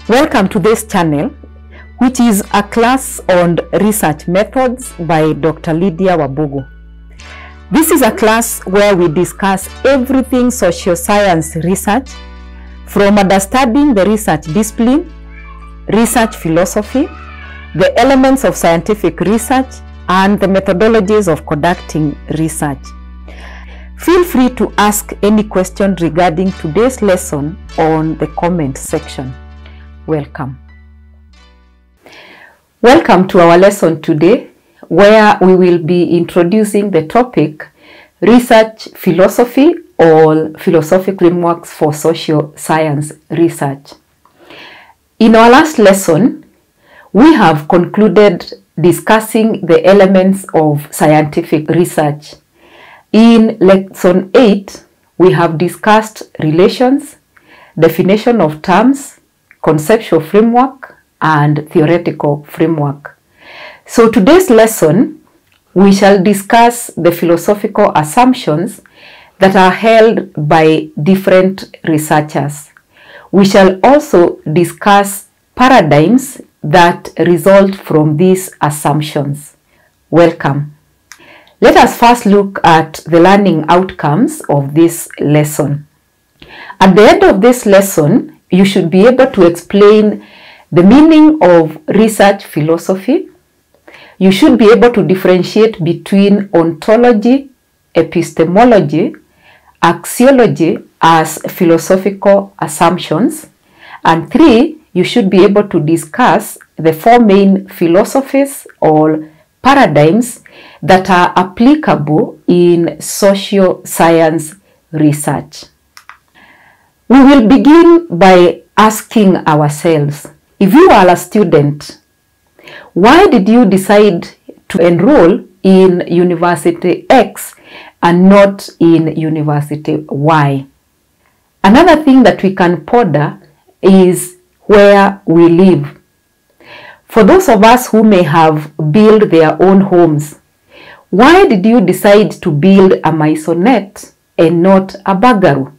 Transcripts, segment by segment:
Welcome to this channel, which is a class on research methods by Dr. Lydia Wabugu. This is a class where we discuss everything social science research, from understanding the research discipline, research philosophy, the elements of scientific research, and the methodologies of conducting research. Feel free to ask any question regarding today's lesson on the comment section. Welcome. Welcome to our lesson today, where we will be introducing the topic research philosophy or philosophic frameworks for social science research. In our last lesson, we have concluded discussing the elements of scientific research. In lesson 8, we have discussed relations, definition of terms, conceptual framework, and theoretical framework. So today's lesson, we shall discuss the philosophical assumptions that are held by different researchers. We shall also discuss paradigms that result from these assumptions. Welcome. Let us first look at the learning outcomes of this lesson. At the end of this lesson, you should be able to explain the meaning of research philosophy. You should be able to differentiate between ontology, epistemology, axiology as philosophical assumptions. And 3, you should be able to discuss the 4 main philosophies or paradigms that are applicable in social science research. We will begin by asking ourselves, if you are a student, why did you decide to enroll in University X and not in University Y? Another thing that we can ponder is where we live. For those of us who may have built their own homes, why did you decide to build a maisonette and not a bungalow?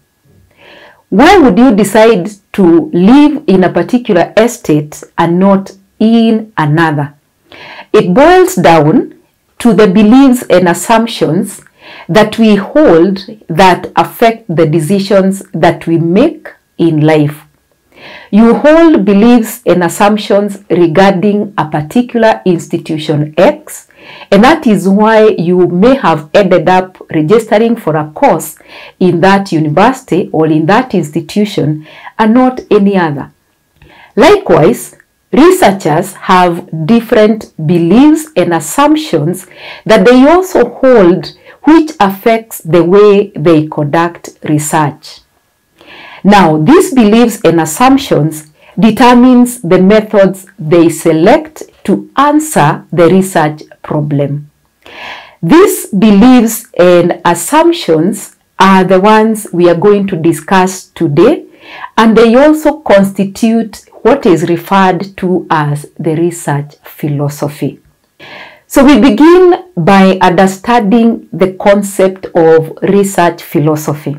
Why would you decide to live in a particular estate and not in another? It boils down to the beliefs and assumptions that we hold that affect the decisions that we make in life. You hold beliefs and assumptions regarding a particular institution X, and that is why you may have ended up registering for a course in that university or in that institution and not any other. Likewise, researchers have different beliefs and assumptions that they also hold, which affects the way they conduct research. Now, these beliefs and assumptions determines the methods they select to answer the research problem. These beliefs and assumptions are the ones we are going to discuss today, and they also constitute what is referred to as the research philosophy. So we begin by understanding the concept of research philosophy.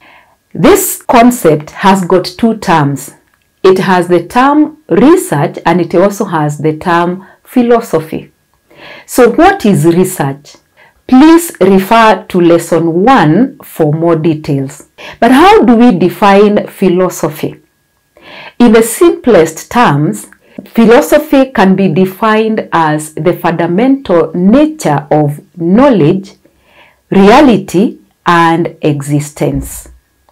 This concept has got 2 terms. It has the term research and it also has the term philosophy. So what is research? Please refer to lesson 1 for more details. But how do we define philosophy? In the simplest terms, philosophy can be defined as the fundamental nature of knowledge, reality, and existence.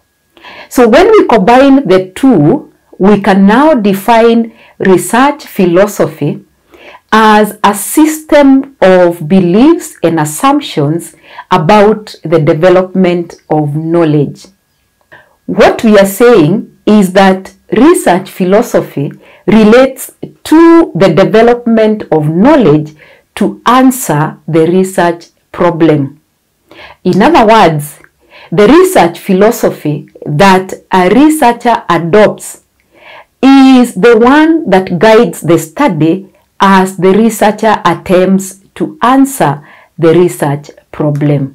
So when we combine the 2, we can now define research philosophy as a system of beliefs and assumptions about the development of knowledge. What we are saying is that research philosophy relates to the development of knowledge to answer the research problem. In other words, the research philosophy that a researcher adopts is the one that guides the study as the researcher attempts to answer the research problem.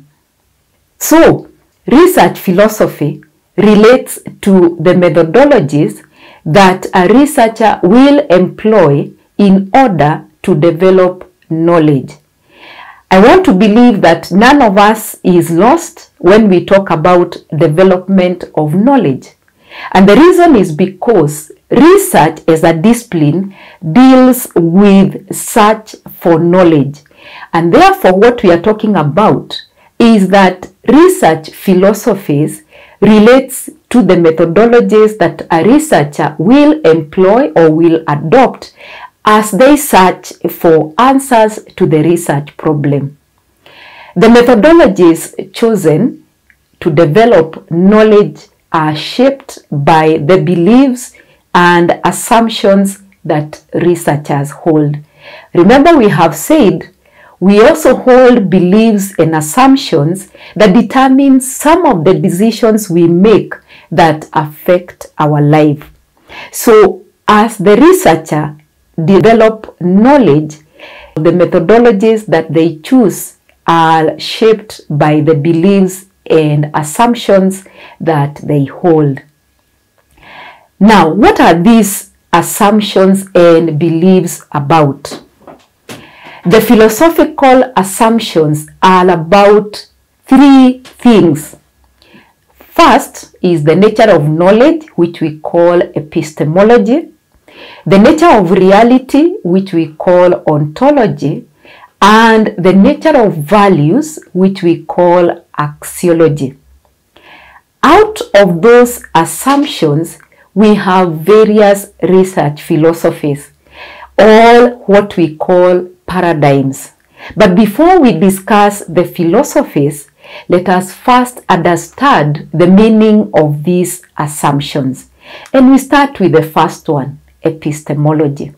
So, research philosophy relates to the methodologies that a researcher will employ in order to develop knowledge. I want to believe that none of us is lost when we talk about development of knowledge. And the reason is because research as a discipline deals with search for knowledge. And therefore, what we are talking about is that research philosophies relates to the methodologies that a researcher will employ or will adopt as they search for answers to the research problem. The methodologies chosen to develop knowledge are shaped by the beliefs and assumptions that researchers hold. Remember, we have said we also hold beliefs and assumptions that determine some of the decisions we make that affect our life. So, as the researcher develop knowledge, the methodologies that they choose are shaped by the beliefs and assumptions that they hold. Now, what are these assumptions and beliefs about? The philosophical assumptions are about three things. First is the nature of knowledge, which we call epistemology, the nature of reality, which we call ontology, and the nature of values, which we call axiology. Out of those assumptions, we have various research philosophies, all what we call paradigms. But before we discuss the philosophies, let us first understand the meaning of these assumptions. And we start with the first one, epistemology.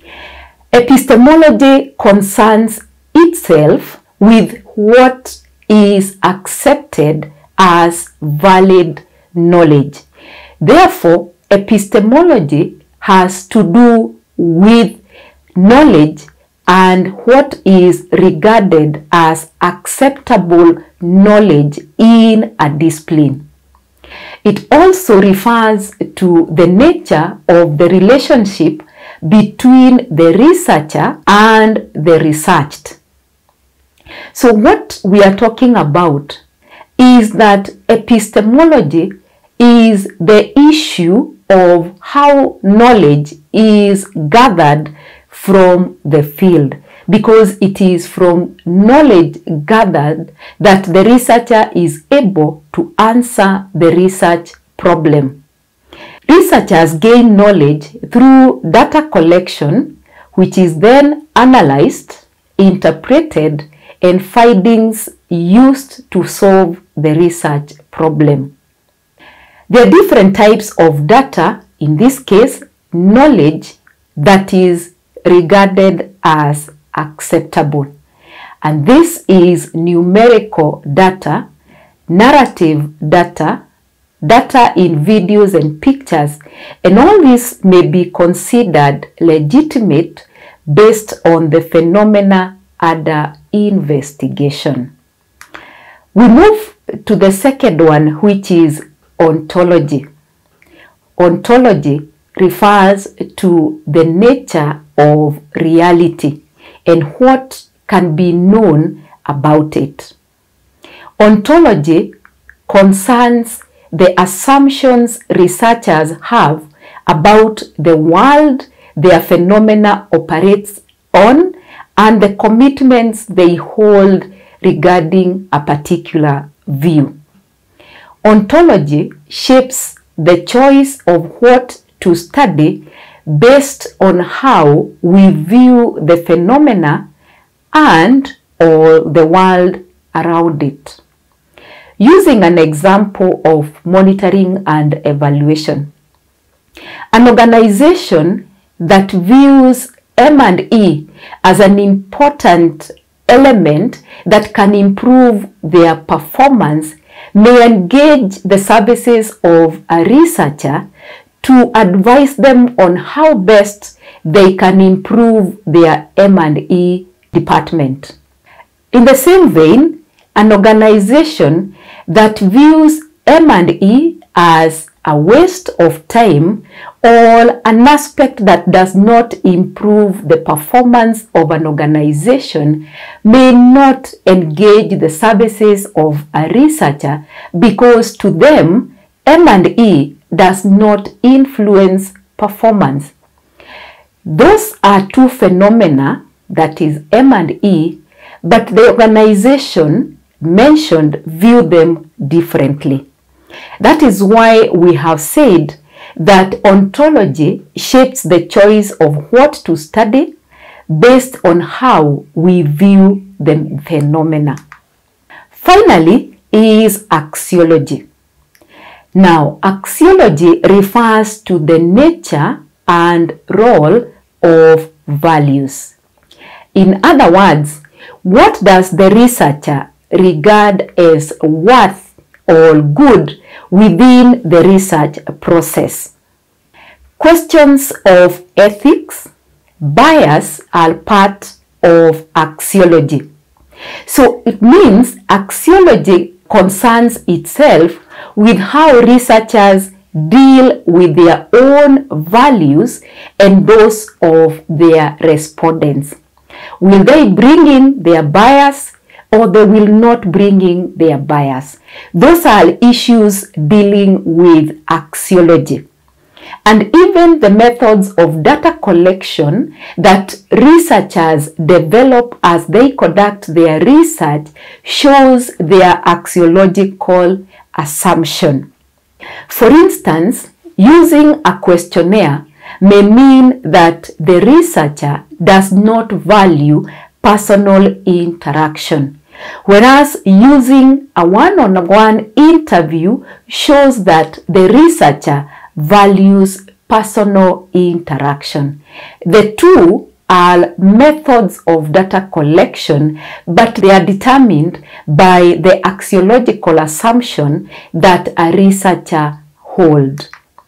Epistemology concerns itself with what is accepted as valid knowledge. Therefore, epistemology has to do with knowledge and what is regarded as acceptable knowledge in a discipline. It also refers to the nature of the relationship between the researcher and the researched. So what we are talking about is that epistemology is the issue of how knowledge is gathered from the field, because it is from knowledge gathered that the researcher is able to answer the research problem. Researchers gain knowledge through data collection, which is then analyzed, interpreted, and findings used to solve the research problem. There are different types of data, in this case, knowledge that is regarded as acceptable. And this is numerical data, narrative data, data in videos and pictures, and all this may be considered legitimate based on the phenomena under investigation. We move to the second one, which is ontology. Ontology refers to the nature of reality and what can be known about it. Ontology concerns the assumptions researchers have about the world their phenomena operates on and the commitments they hold regarding a particular view. Ontology shapes the choice of what to study based on how we view the phenomena and or the world around it. Using an example of monitoring and evaluation, an organization that views M&E as an important element that can improve their performance may engage the services of a researcher to advise them on how best they can improve their M&E department. In the same vein, an organization that views M&E as a waste of time or an aspect that does not improve the performance of an organization may not engage the services of a researcher because to them, M&E does not influence performance. Those are two phenomena, that is M&E, but the organization mentioned view them differently. That is why we have said that ontology shapes the choice of what to study based on how we view the phenomena. Finally is axiology. Now, axiology refers to the nature and role of values. In other words, what does the researcher regard as worth or good within the research process? Questions of ethics, bias are part of axiology. So it means axiology concerns itself with how researchers deal with their own values and those of their respondents. Will they bring in their bias or they will not bring in their bias? Those are issues dealing with axiology. And even the methods of data collection that researchers develop as they conduct their research shows their axiological assumption. For instance, using a questionnaire may mean that the researcher does not value personal interaction, whereas using a one-on-one interview shows that the researcher values personal interaction. The two are methods of data collection, but they are determined by the axiological assumption that a researcher holds.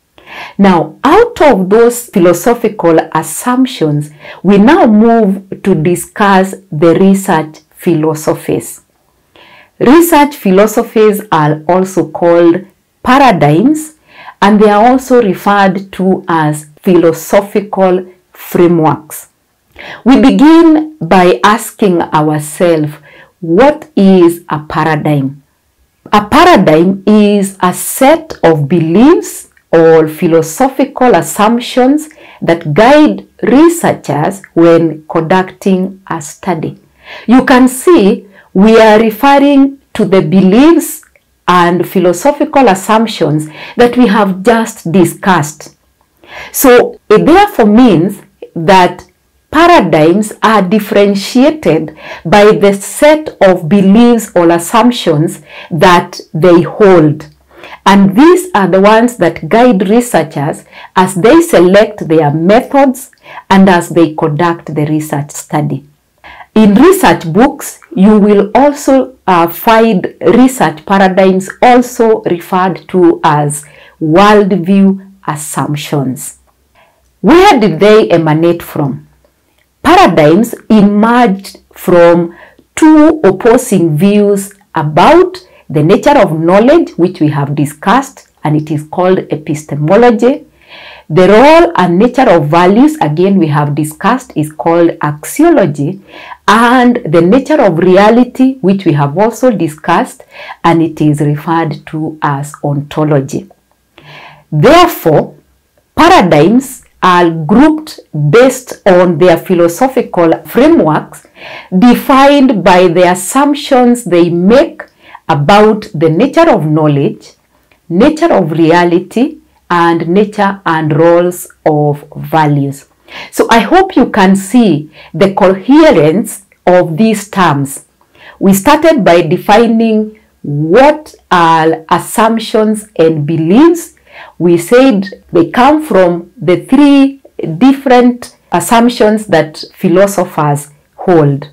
Now, out of those philosophical assumptions, we now move to discuss the research philosophies. Research philosophies are also called paradigms, and they are also referred to as philosophical frameworks. We begin by asking ourselves, what is a paradigm? A paradigm is a set of beliefs or philosophical assumptions that guide researchers when conducting a study. You can see we are referring to the beliefs and philosophical assumptions that we have just discussed. So it therefore means that paradigms are differentiated by the set of beliefs or assumptions that they hold. And these are the ones that guide researchers as they select their methods and as they conduct the research study. In research books, you will also find research paradigms also referred to as worldview assumptions. Where did they emanate from? Paradigms emerged from two opposing views about the nature of knowledge, which we have discussed, and it is called epistemology. The role and nature of values, again we have discussed, is called axiology, and the nature of reality, which we have also discussed, and it is referred to as ontology. Therefore, paradigms are grouped based on their philosophical frameworks, defined by the assumptions they make about the nature of knowledge, nature of reality, and nature and roles of values. So I hope you can see the coherence of these terms. We started by defining what are assumptions and beliefs. We said they come from the three different assumptions that philosophers hold.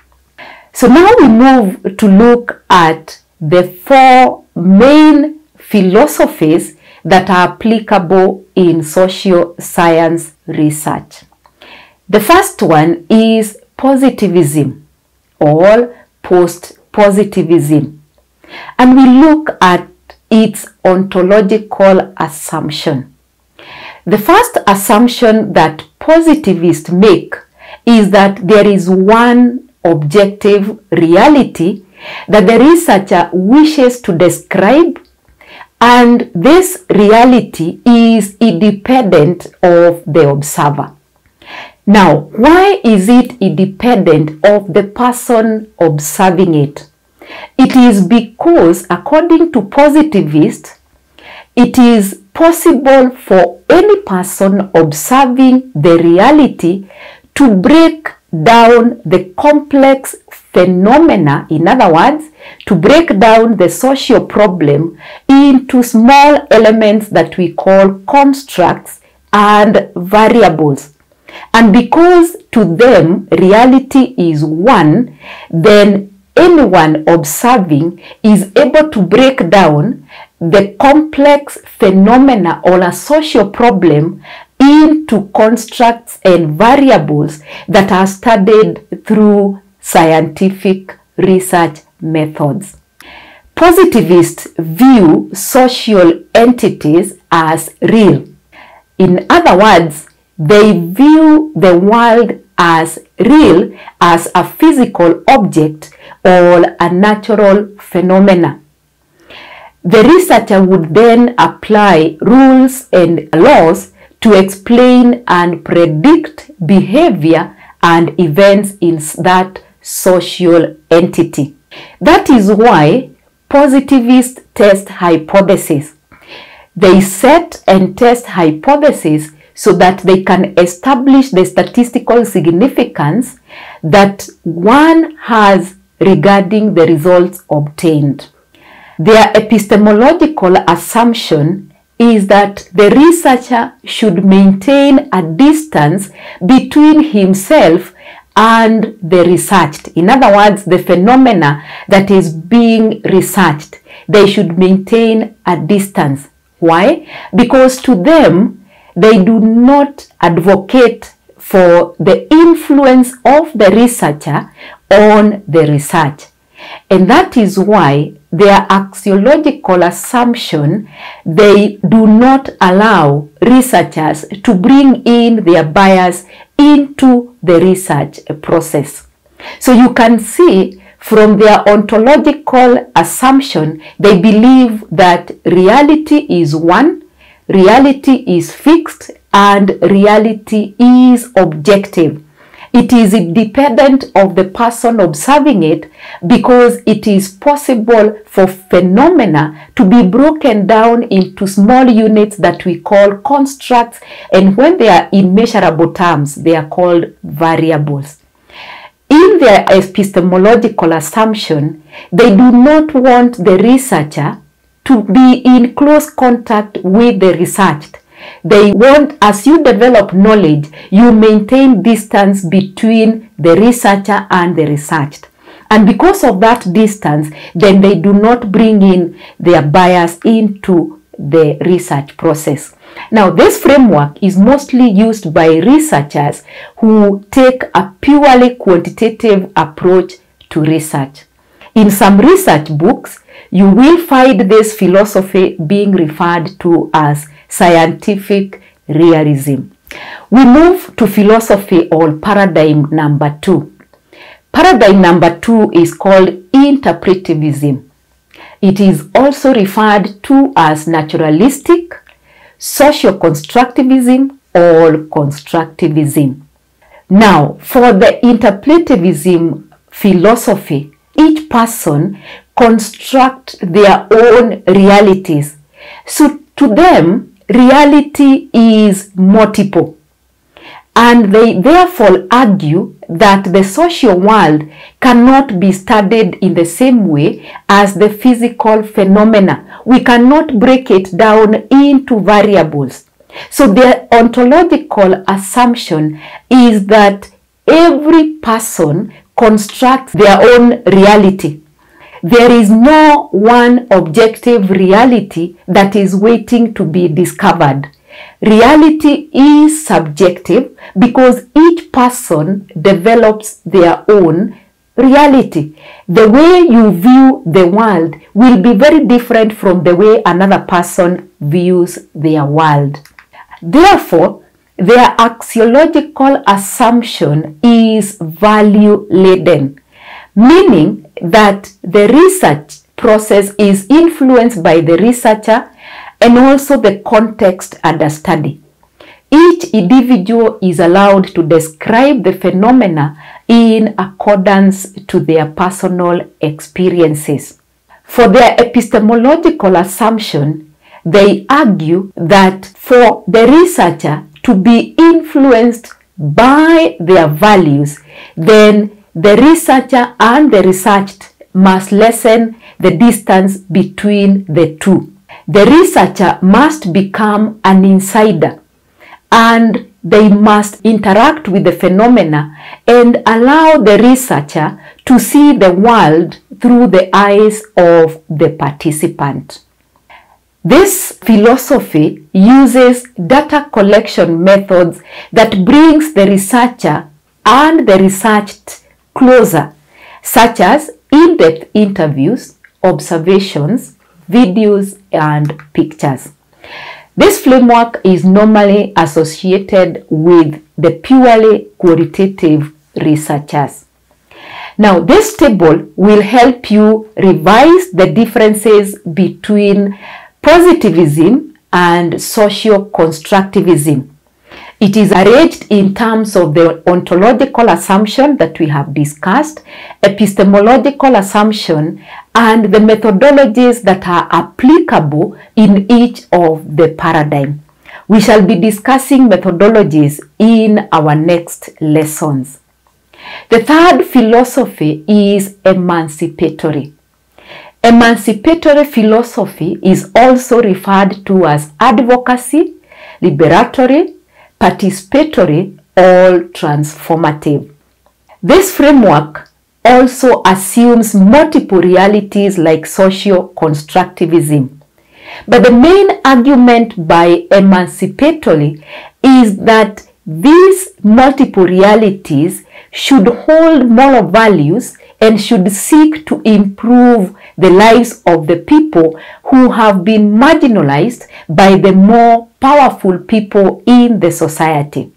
So now we move to look at the four main philosophies that are applicable in social science research. The first one is positivism or post-positivism. And we look at its ontological assumption. The first assumption that positivists make is that there is one objective reality that the researcher wishes to describe, and this reality is independent of the observer. Now, why is it independent of the person observing it? It is because, according to positivists, it is possible for any person observing the reality to break down the complex phenomena, in other words, to break down the social problem into small elements that we call constructs and variables. And because to them reality is one, then anyone observing is able to break down the complex phenomena or a social problem into constructs and variables that are studied through scientific research methods. Positivists view social entities as real. In other words, they view the world as real, as a physical object or a natural phenomena. The researcher would then apply rules and laws to explain and predict behavior and events in that social entity. That is why positivists test hypotheses. They set and test hypotheses so that they can establish the statistical significance that one has regarding the results obtained. Their epistemological assumption is that the researcher should maintain a distance between himself and the researched. In other words, the phenomena that is being researched, they should maintain a distance. Why? Because to them, they do not advocate for the influence of the researcher on the research. And that is why their axiological assumption, they do not allow researchers to bring in their bias into the research process. So you can see from their ontological assumption, they believe that reality is one, reality is fixed, and reality is objective. It is independent of the person observing it because it is possible for phenomena to be broken down into small units that we call constructs, and when they are in measurable terms, they are called variables. In their epistemological assumption, they do not want the researcher to be in close contact with the researched. They want, as you develop knowledge, you maintain distance between the researcher and the researched. And because of that distance, then they do not bring in their bias into the research process. Now, this framework is mostly used by researchers who take a purely quantitative approach to research. In some research books, you will find this philosophy being referred to as scientific realism. We move to philosophy or paradigm number 2. Paradigm number 2 is called interpretivism. It is also referred to as naturalistic, socio-constructivism, or constructivism. Now, for the interpretivism philosophy, each person constructs their own realities. So to them, reality is multiple. And they therefore argue that the social world cannot be studied in the same way as the physical phenomena. We cannot break it down into variables. So their ontological assumption is that every person constructs their own reality. There is no one objective reality that is waiting to be discovered. Reality is subjective because each person develops their own reality. The way you view the world will be very different from the way another person views their world. Therefore, their axiological assumption is value-laden, meaning that the research process is influenced by the researcher and also the context under study. Each individual is allowed to describe the phenomena in accordance to their personal experiences. For their epistemological assumption, they argue that for the researcher to be influenced by their values, then the researcher and the researched must lessen the distance between the two. The researcher must become an insider, and they must interact with the phenomena and allow the researcher to see the world through the eyes of the participant. This philosophy uses data collection methods that brings the researcher and the researched closer, such as in-depth interviews, observations, videos, and pictures. This framework is normally associated with the purely qualitative researchers. Now, this table will help you revise the differences between positivism and socio-constructivism. It is arranged in terms of the ontological assumption that we have discussed, epistemological assumption, and the methodologies that are applicable in each of the paradigm. We shall be discussing methodologies in our next lessons. The third philosophy is emancipatory. Emancipatory philosophy is also referred to as advocacy, liberatory, participatory, or transformative. This framework also assumes multiple realities like socio-constructivism. But the main argument by emancipatory is that these multiple realities should hold moral values and should seek to improve the lives of the people who have been marginalized by the more powerful people in the society.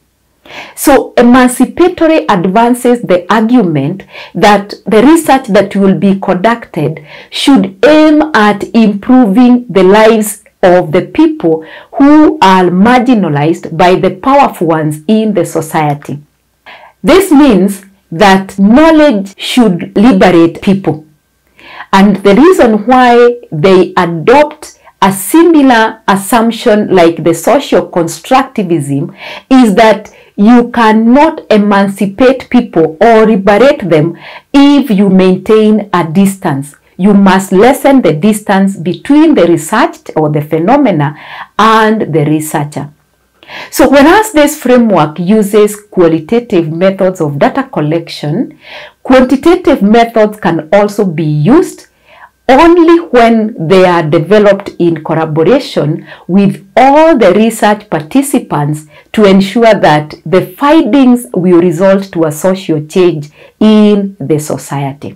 So emancipatory advances the argument that the research that will be conducted should aim at improving the lives of the people who are marginalized by the powerful ones in the society. This means that knowledge should liberate people. And the reason why they adopt a similar assumption like the socio-constructivism is that you cannot emancipate people or liberate them if you maintain a distance. You must lessen the distance between the researched or the phenomena and the researcher. So whereas this framework uses qualitative methods of data collection, quantitative methods can also be used only when they are developed in collaboration with all the research participants to ensure that the findings will result to a social change in the society.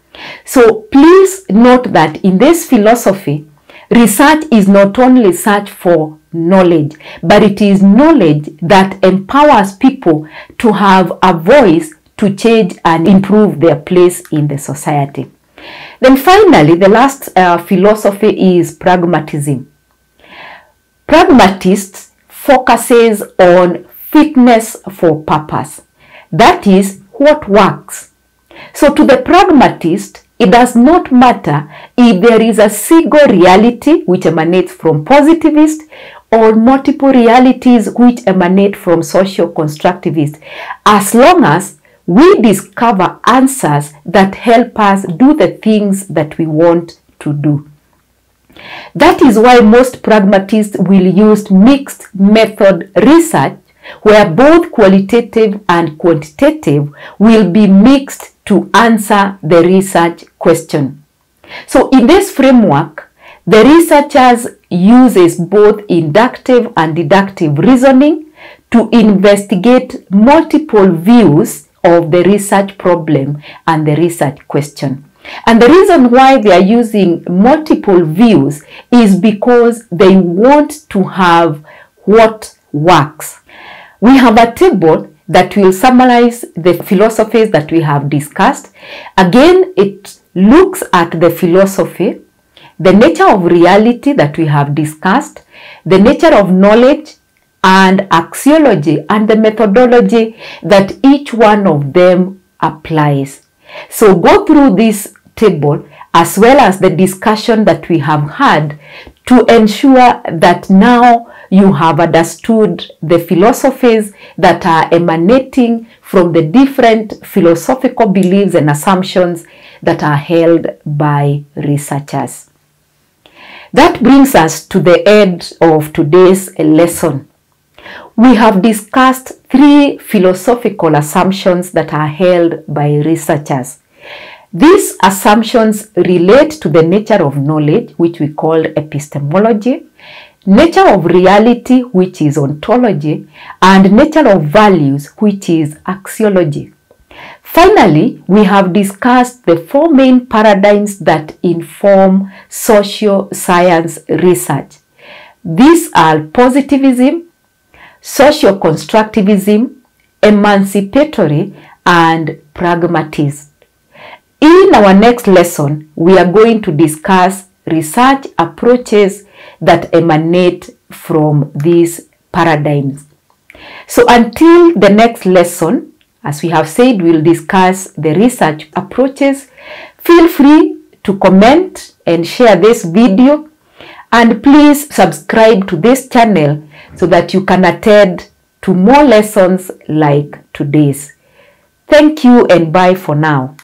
So please note that in this philosophy, research is not only search for knowledge, but it is knowledge that empowers people to have a voice to change and improve their place in the society. Then finally, the last philosophy is pragmatism. Pragmatists focuses on fitness for purpose. That is what works. So to the pragmatist, it does not matter if there is a single reality which emanates from positivist or multiple realities which emanate from socio-constructivist, as long as we discover answers that help us do the things that we want to do. That is why most pragmatists will use mixed method research, where both qualitative and quantitative will be mixed to answer the research question. So in this framework, the researchers uses both inductive and deductive reasoning to investigate multiple views of the research problem and the research question. And the reason why they are using multiple views is because they want to have what works. We have a table that will summarize the philosophies that we have discussed. Again, it looks at the philosophy, the nature of reality that we have discussed, the nature of knowledge and axiology, and the methodology that each one of them applies. So go through this table as well as the discussion that we have had to ensure that now you have understood the philosophies that are emanating from the different philosophical beliefs and assumptions that are held by researchers. That brings us to the end of today's lesson. We have discussed 3 philosophical assumptions that are held by researchers. These assumptions relate to the nature of knowledge, which we call epistemology, nature of reality, which is ontology, and nature of values, which is axiology. Finally, we have discussed the 4 main paradigms that inform social science research. These are positivism, social constructivism, emancipatory, and pragmatism. In our next lesson, we are going to discuss research approaches that emanate from these paradigms. So until the next lesson, as we have said, we'll discuss the research approaches. Feel free to comment and share this video, and please subscribe to this channel so that you can attend to more lessons like today's. Thank you and bye for now.